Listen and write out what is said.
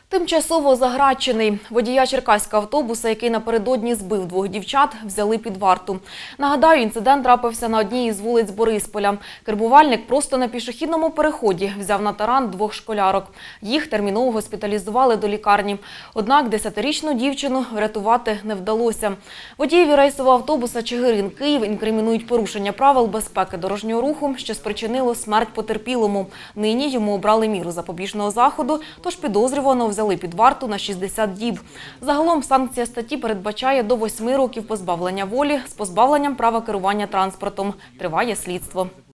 Тимчасово заграчений. Водія черкаського автобуса, який напередодні збив двох дівчат, взяли під варту. Нагадаю, інцидент трапився на одній із вулиць Борисполя. Кермувальник просто на пішохідному переході взяв на таран двох школярок. Їх терміново госпіталізували до лікарні. Однак 10-річну дівчину врятувати не вдалося. Водієві рейсового автобуса Чигирин-Київ інкримінують порушення правил безпеки дорожнього руху, що спричинило смерть потерпілому. Нині йому обрали міру запобіжного заходу, тож підозрюваного взяли під варту на 60 діб. Загалом санкція статті передбачає до 8 років позбавлення волі з позбавленням права керування транспортом. Триває слідство.